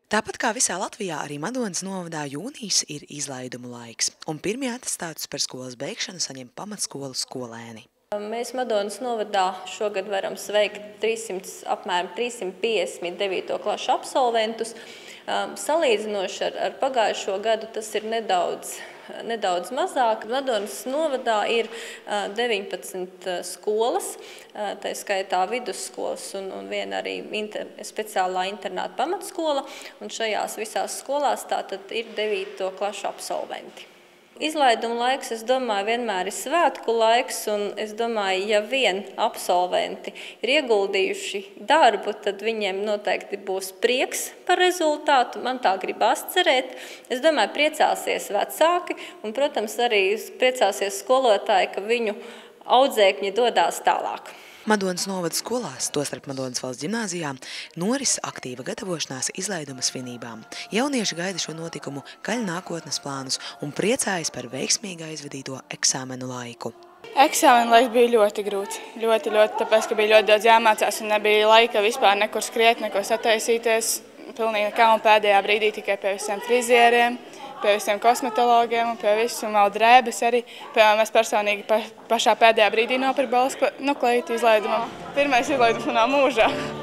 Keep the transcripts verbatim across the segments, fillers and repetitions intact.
Tāpat kā visā Latvijā, arī Madonas novadā jūnijas ir izlaidumu laiks, un pirmie atestātus par skolas beigšanu saņem pamatskolu skolēni. Mēs Madonas novadā šogad varam sveikt trīssimt, apmēram trīssimt piecdesmit devīto klašu absolventus. Salīdzinoši ar, ar pagājušo gadu tas ir nedaudz, nedaudz mazāk. Madonas novadā ir deviņpadsmit skolas, tā skaitā vidusskolas un, un viena arī inter, speciālā internāta pamatskola. Un šajās visās skolās tātad ir devīto klašu absolventi. Izlaiduma laiks, es domāju, vienmēr ir svētku laiks, un es domāju, ja vien absolventi ir ieguldījuši darbu, tad viņiem noteikti būs prieks par rezultātu. Man tā gribās cerēt. Es domāju, priecāsies vecāki, un, protams, arī priecāsies skolotāji, ka viņu audzēkņi dodās tālāk. Madonas novada skolās, tostarp Madonas valsts ģimnāzijā, noris aktīva gatavošanās izlaiduma svinībām. Jaunieši gaida šo notikumu, kaļ nākotnes plānus un priecājas par veiksmīgi aizvadīto eksāmenu laiku. Eksāmena laiks bija ļoti grūts. Ļoti, ļoti, tāpēc, ka bija ļoti daudz jāmācās un nebija laika vispār nekur skriet, neko sataisīties. Pilnīgi nekā un pēdējā brīdī tikai pie visiem frizieriem, pie visiem kosmetologiem un pie visiem vēl drēbes arī. Piemēram, es personīgi pa, pašā pēdējā brīdī nopirku balvas nukleītu izlaidumam. Pirmais izlaidums manā mūžā.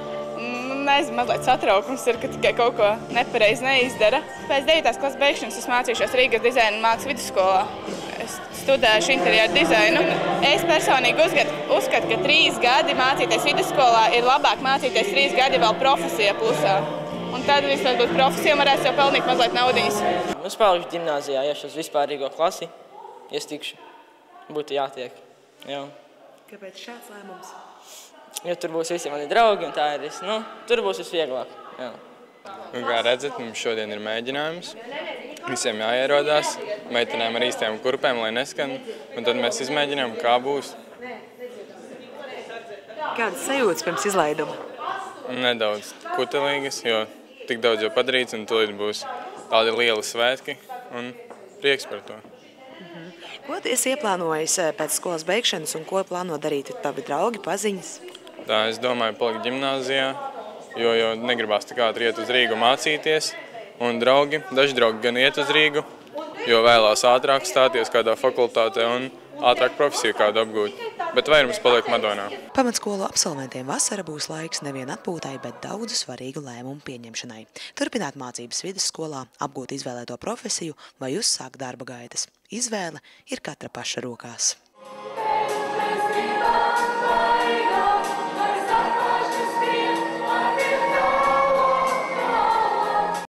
Nezinu, mazliet satraukums ir, ka tikai kaut ko nepareizi neizdara. Pēc devītās klases beigšanas es mācīšos Rīgas dizaina un mākslas vidusskolā. Es studēšu interjeru dizainu. Es personīgi uzskatu, uzskatu, ka trīs gadi mācīties vidusskolā ir labāk mācīties trīs gadi vēl profesija plusā. Un tad vismaz būs profesija un varēs jau pelnīt mazliet naudiņas. Es palikšu ģimnāzijā, iešu uz vispārīgo klasi, iestikšu. Būtu jātiek. Jā. Kāpēc šāds lēmums? Jo tur būs visi mani draugi un tā ir. Nu, tur būs visvieglāk. Jā. Un kā redzat, mums šodien ir mēģinājums. Visiem jāierodās, meitenēm ar īstajām kurpēm, lai neskan. Un tad mēs izmēģinām, kā būs. Kādas sajūtas pirms izlaiduma? Nedaudz kutelīgas, jo tik daudz jau padarīts, un tūlīt būs tādi lieli svētki, un prieks par to. Mhm. Ko tu esi ieplānojis pēc skolas beigšanas, un ko plāno darīt tavi draugi, paziņas? Tā, es domāju, palikt ģimnāzijā, jo, jo negribās tik ātri iet uz Rīgu mācīties, un draugi, daži draugi gan iet uz Rīgu, jo vēlās ātrāk stāties kādā fakultātē un ātrāk profesiju kādu apgūt, bet vairums paliek Madonā. Pamatskolu absolventiem vasara būs laiks nevien atpūtai, bet daudzu svarīgu lēmumu pieņemšanai. Turpināt mācības vidusskolā, apgūt izvēlēto profesiju vai uzsākt darba gaitas. Izvēle ir katra paša rokās.